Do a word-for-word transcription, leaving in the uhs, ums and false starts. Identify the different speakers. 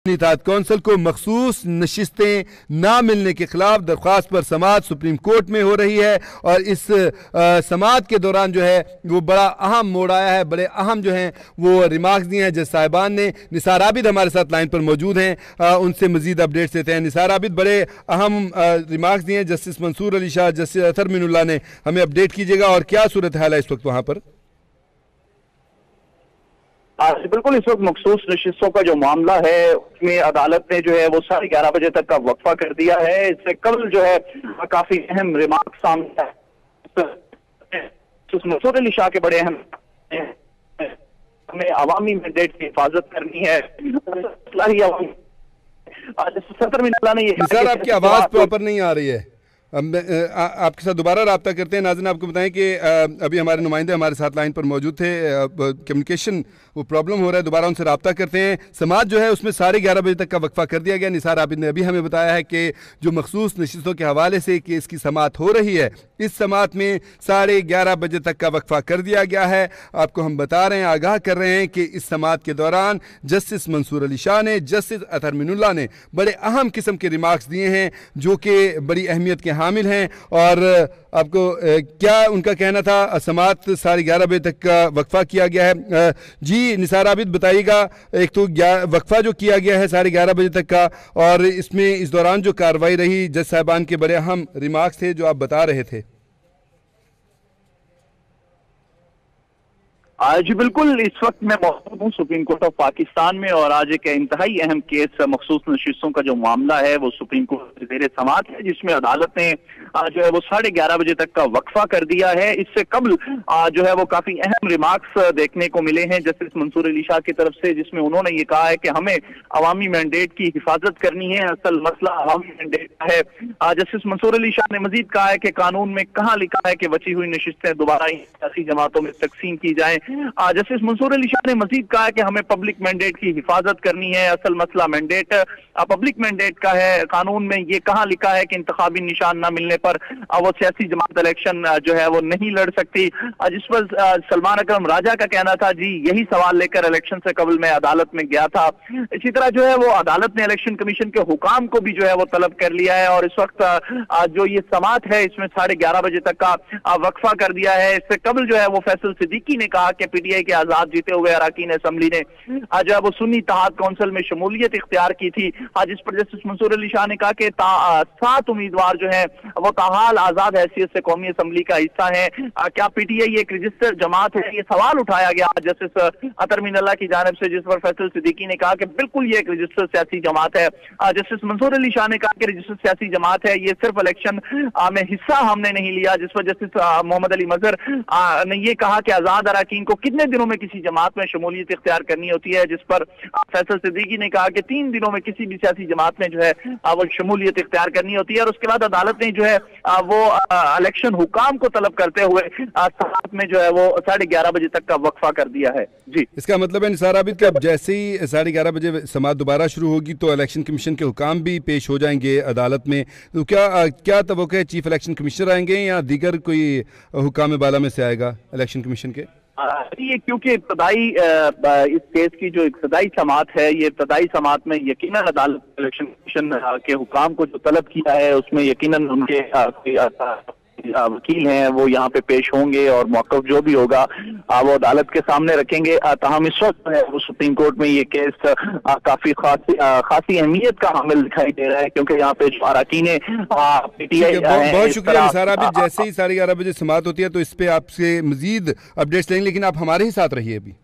Speaker 1: इत्तेहाद council को मखसूस नशिस्तें ना मिलने के खिलाफ दरख्वास्त पर समाअत सुप्रीम कोर्ट में हो रही है और इस समाअत के दौरान जो है वो बड़ा अहम मोड़ आया है। बड़े अहम जो हैं वो रिमार्क्स दिए हैं जज साहिबान ने। निसार आबिद हमारे साथ लाइन पर मौजूद हैं, आ, उनसे मजीद अपडेट्स देते हैं। निसार आबिद, बड़े अहम रिमार्क्स दिए हैं जस्टिस मंसूर अली शाह, जस्टिस अतर मीनुल्लाह ने, हमें अपडेट कीजिएगा और क्या सूरत हाल है इस वक्त वहाँ पर?
Speaker 2: बिल्कुल, इस वक्त मखसूस नशिस्तों का जो मामला है उसमें अदालत ने जो है वो साढ़े ग्यारह बजे तक का वक्फा कर दिया है। इससे कल जो है काफी अहम रिमार्क सामने आए। मंसूर अली शाह के बड़े अहम, हमें अवामी मैंडेट की हिफाजत करनी है। सतर मीनुल्लाह ने ये,
Speaker 1: सर आपकी आवाज प्रॉपर नहीं आ रही है, अब आ, आपके साथ दोबारा रब्ता करते हैं। नाज़रीन, आपको बताएं कि अभी हमारे नुमाइंदे हमारे साथ लाइन पर मौजूद थे, कम्युनिकेशन वो प्रॉब्लम हो रहा है, दोबारा उनसे रब्ता करते हैं। समाअत जो है उसमें साढ़े ग्यारह बजे तक का वक्फा कर दिया गया। निसार आबिद ने अभी हमें बताया है कि जो मखसूस नशिस्तों के हवाले से केस की समाअत हो रही है, इस समाअत में साढ़े ग्यारह बजे तक का वक्फा कर दिया गया है। आपको हम बता रहे हैं, आगाह कर रहे हैं कि इस समाअत के दौरान जस्टिस मंसूर अली शाह ने, जस्टिस अतर मीनुल्लाह ने बड़े अहम किस्म के रिमार्क्स दिए हैं जो कि बड़ी अहमियत के हामिल हैं। और आपको क्या उनका कहना था? समाअत साढ़े ग्यारह बजे तक का वक्फा किया गया है। जी निसार आबिद, बताइएगा, एक तो वक्फा जो किया गया है साढ़े ग्यारह बजे तक का, और इसमें इस दौरान जो कार्रवाई रही, जज साहिबान के बड़े अहम रिमार्क्स थे जो आप बता रहे थे।
Speaker 2: जी बिल्कुल, इस वक्त मैं मौजूद हूँ सुप्रीम कोर्ट ऑफ पाकिस्तान में और आज एक इंतहाई अहम केस मखसूस नशिस्तों का जो मामला है वो सुप्रीम कोर्ट से ज़ेरे समाअत है, जिसमें अदालत ने जो है वो साढ़े ग्यारह बजे तक का वक्फा कर दिया है। इससे कबल जो है वो काफी अहम रिमार्क्स देखने को मिले हैं जस्टिस मंसूर अली शाह की तरफ से, जिसमें उन्होंने ये कहा है कि हमें अवामी मैंडेट की हिफाजत करनी है, असल मसला अवामी मैंडेट का है। जस्टिस मंसूर अली शाह ने मजीद कहा है कि कानून में कहाँ लिखा है कि बची हुई नशिस्तें दोबारा सियासी जमातों में तकसीम की जाए। जस्टिस मंसूर अली शाह ने मजीद कहा है कि हमें पब्लिक मैंडेट की हिफाजत करनी है, असल मसला मैंडेट पब्लिक मैंडेट का है। कानून में ये कहाँ लिखा है कि इंतखाबी निशान न मिलने पर वो सियासी जमात इलेक्शन जो है वो नहीं लड़ सकती। जिस पर सलमान अकरम राजा का कहना था, जी यही सवाल लेकर इलेक्शन से कबल मैं अदालत में गया था। इसी तरह जो है वो अदालत ने इलेक्शन कमीशन के हुकाम को भी जो है वो तलब कर लिया है और इस वक्त जो ये समाअत है इसमें साढ़े ग्यारह बजे तक का वक्फा कर दिया है। इससे कबल जो है वो फैसल सिद्दीकी ने कहा कि पीटीआई के आजाद जीते हुए अरकान असम्बली ने जो है वो सुन्नी इत्तेहाद कौंसिल में शमूलियत इख्तियार की थी। आज इस पर जस्टिस मंसूर अली शाह ने कहा कि सात उम्मीदवार जो है वो ताहाल आजाद हैसियत से कौमी असम्बली का हिस्सा है। क्या पीटीआई एक रजिस्टर्ड जमात है? ये सवाल उठाया गया जस्टिस अतर मीनुल्लाह की जानिब से, जिस पर फैसल सिद्दीकी ने कहा कि बिल्कुल ये एक रजिस्टर्ड सियासी जमात है। जस्टिस मंसूर अली शाह ने कहा कि रजिस्टर्ड सियासी जमात है, ये सिर्फ इलेक्शन में हिस्सा हमने नहीं लिया। जिस पर जस्टिस मोहम्मद अली मजहर ने ये कहा कि आजाद अरकान को कितने दिनों में किसी जमात में शमूलियत इख्तियार करनी होती है, जिस पर फैसल सिद्दीकी ने कहा कि तीन दिनों में किसी भी सियासी जमात में जो है वो शमूलियत इख्तियार करनी होती है। और उसके बाद अदालत ने जो है वो इलेक्शन हुकाम को तलब करते हुए समाअत में जो है वो साढ़े ग्यारह बजे तक का वक्फा कर दिया है। जी,
Speaker 1: इसका मतलब है निसार आबिद कि अब जैसे ही साढ़े ग्यारह बजे समाअत दोबारा शुरू होगी तो इलेक्शन कमीशन के हुकाम भी पेश हो जाएंगे अदालत में। तो क्या क्या तवक्को है, चीफ इलेक्शन कमिश्नर आएंगे या दीगर कोई हुकाम बाला में से आएगा इलेक्शन कमीशन के?
Speaker 2: ये क्योंकि इब्तदाई इस केस की जो इब्तदाई समाअत है, ये इब्तदाई समाअत में यकीनन अदालत इलेक्शन कमीशन के हुकाम को जो तलब किया है उसमें यकीनन उनके वकील हैं वो यहाँ पे पेश होंगे और मौक़िफ़ जो भी होगा वो अदालत के सामने रखेंगे। ताहम इस वक्त है वो सुप्रीम कोर्ट में ये केस काफी खासी खासी अहमियत का हामिल दिखाई दे रहा है, क्योंकि यहाँ पे जो अरकान पीटीआई।
Speaker 1: बहुत शुक्रिया निसार आबिद। जैसे ही साढ़े ग्यारह बजे समाअत होती है तो इस पे आपसे मजीद अपडेट्स लेंगे, लेकिन आप हमारे ही साथ रहिए अभी।